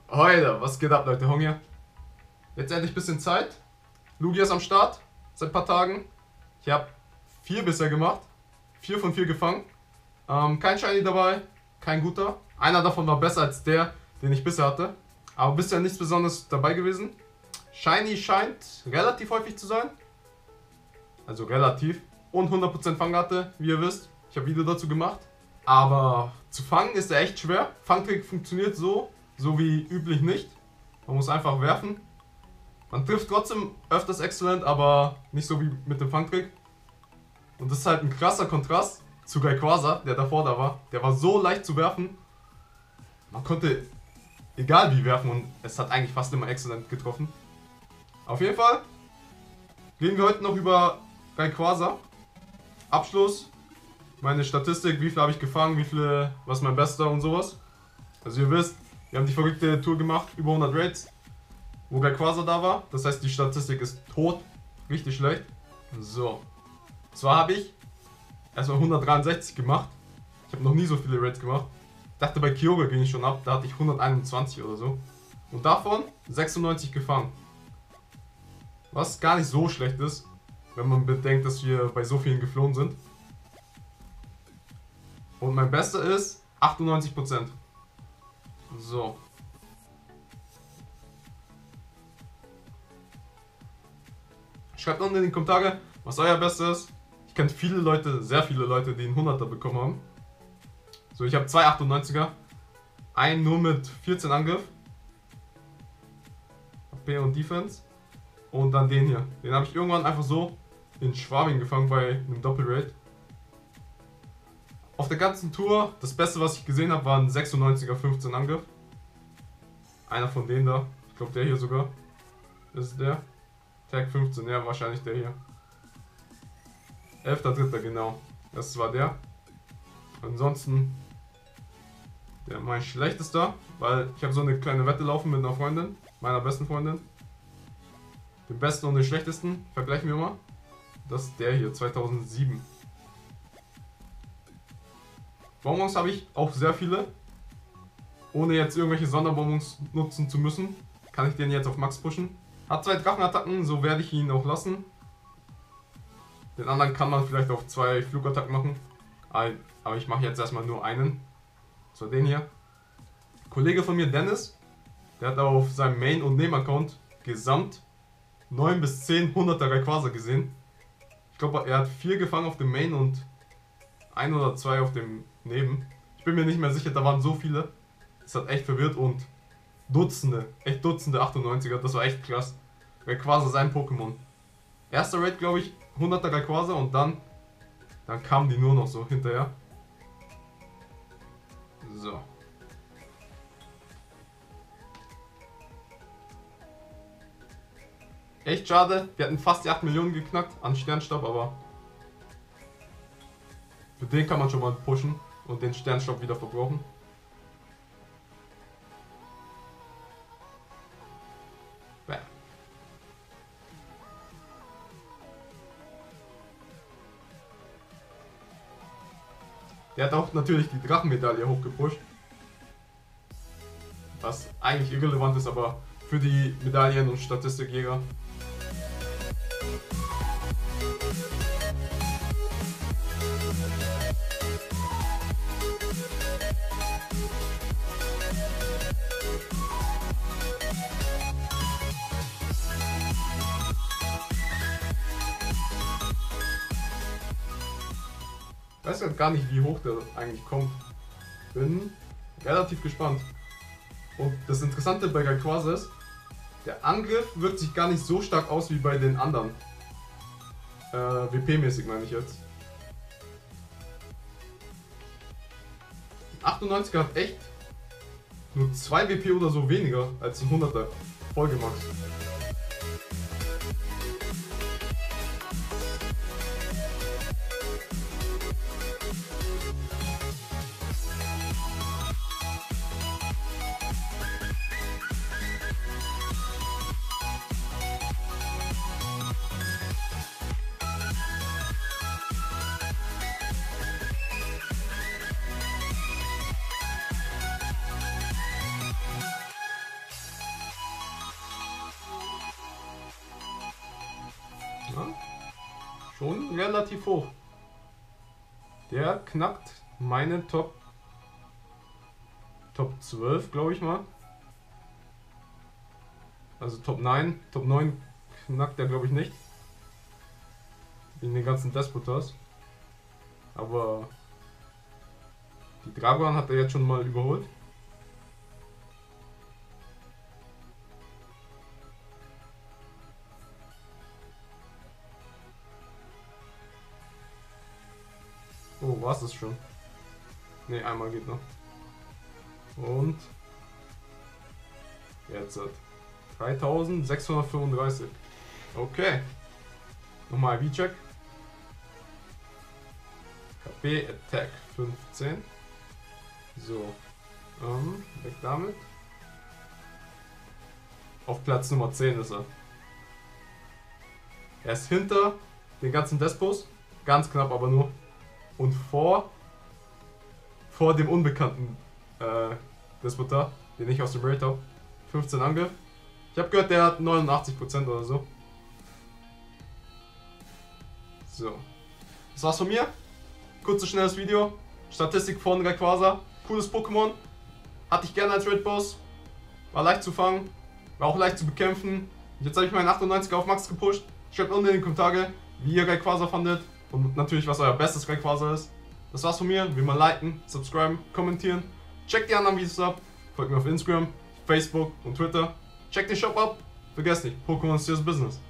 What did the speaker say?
Heute, was geht ab, Leute? Hong hier. Jetzt endlich ein bisschen Zeit. Lugia ist am Start, seit ein paar Tagen. Ich habe 4 bisher gemacht. 4 von 4 gefangen. Kein Shiny dabei, kein guter. Einer davon war besser als der, den ich bisher hatte. Aber bisher nichts Besonderes dabei gewesen. Shiny scheint relativ häufig zu sein. Also relativ. Und 100% Fangrate, wie ihr wisst. Ich habe Video dazu gemacht. Aber zu fangen ist er echt schwer. Fangtrick funktioniert so wie üblich nicht. Man muss einfach werfen. Man trifft trotzdem öfters exzellent, aber nicht so wie mit dem Fangtrick. Und das ist halt ein krasser Kontrast zu Rayquaza, der davor da war. Der war so leicht zu werfen. Man konnte egal wie werfen und es hat eigentlich fast immer exzellent getroffen. Auf jeden Fall reden wir heute noch über Rayquaza. Abschluss, meine Statistik, wie viel habe ich gefangen, was ist mein Bester und sowas. Also ihr wisst, wir haben die verrückte Tour gemacht, über 100 Raids, wo Rayquaza da war. Das heißt, die Statistik ist tot, richtig schlecht. So, zwar habe ich erstmal 163 gemacht. Ich habe noch nie so viele Raids gemacht. Ich dachte, bei Kyogre ging ich schon ab, da hatte ich 121 oder so. Und davon 96 gefangen. Was gar nicht so schlecht ist, wenn man bedenkt, dass wir bei so vielen geflohen sind. Und mein Bester ist 98%. So. Schreibt unten in die Kommentare, was euer Bester ist. Ich kenne viele Leute, sehr viele Leute, die einen 100er bekommen haben. So, ich habe 2 98er. Einen nur mit 14 Angriff. AP und Defense. Und dann den hier. Den habe ich irgendwann einfach so in Schwabing gefangen bei einem Doppelraid. Auf der ganzen Tour, das Beste, was ich gesehen habe, war ein 96er 15 Angriff. Einer von denen da. Ich glaube, der hier sogar. Ist der. Tag 15, ja, wahrscheinlich der hier. 11.3. genau. Das war der. Ansonsten der mein schlechtester, weil ich habe so eine kleine Wette laufen mit einer Freundin, meiner besten Freundin. Den besten und den schlechtesten vergleichen wir mal. Das ist der hier, 2007. Bonbons habe ich auch sehr viele. Ohne jetzt irgendwelche Sonderbonbons nutzen zu müssen, kann ich den jetzt auf Max pushen. Hat 2 Drachenattacken, so werde ich ihn auch lassen. Den anderen kann man vielleicht auf 2 Flugattacken machen. Aber ich mache jetzt erstmal nur einen. So, den hier. Ein Kollege von mir, Dennis, der hat auf seinem Main- und Neben-Account gesamt 9 bis 10 100er Rayquaza gesehen. Ich glaube, er hat 4 gefangen auf dem Main und 1 oder 2 auf dem Neben. Ich bin mir nicht mehr sicher, da waren so viele. Das hat echt verwirrt und Dutzende, echt Dutzende 98er, das war echt krass. Rayquaza sein Pokémon. Erster Raid, glaube ich, 100er Rayquaza und dann kamen die nur noch so hinterher. So. Echt schade, wir hatten fast die 8 Millionen geknackt an Sternstab, aber für den kann man schon mal pushen und den Sternstab wieder verbrauchen. Bam. Der hat auch natürlich die Drachenmedaille hochgepusht. Was eigentlich irrelevant ist, aber für die Medaillen- und Statistikjäger. Ich weiß halt gar nicht, wie hoch der eigentlich kommt. Bin relativ gespannt. Und das Interessante bei Rayquaza ist, der Angriff wirkt sich gar nicht so stark aus wie bei den anderen. WP-mäßig meine ich jetzt. 98er hat echt nur 2 WP oder so weniger als ein 100er. Vollgemaxt. Ja, schon relativ hoch. Der knackt meine Top 12, glaube ich mal. Also Top 9. Top 9 knackt der, glaube ich, nicht. Wegen den ganzen Despotas. Aber die Dragon hat er jetzt schon mal überholt. Oh, war's das schon? Ne, einmal geht noch. Und jetzt hat 3635. Okay. Nochmal V-Check. KP Attack 15. So. Weg damit. Auf Platz Nummer 10 ist er. Er ist hinter den ganzen Despos. Ganz knapp aber nur. Und vor dem unbekannten Despotar, den ich aus dem Raid habe. 15 Angriff. Ich habe gehört, der hat 89% oder so. So. Das war's von mir. Kurzes, schnelles Video. Statistik von Rayquaza. Cooles Pokémon. Hatte ich gerne als Raid-Boss. War leicht zu fangen. War auch leicht zu bekämpfen. Jetzt habe ich meinen 98er auf Max gepusht. Schreibt unten in die Kommentare, wie ihr Rayquaza fandet. Und natürlich, was euer bestes Rayquaza ist. Das war's von mir. Wie immer liken, subscriben, kommentieren. Checkt die anderen Videos ab. Folgt mir auf Instagram, Facebook und Twitter. Checkt den Shop ab. Vergesst nicht, Pokémon ist das Business.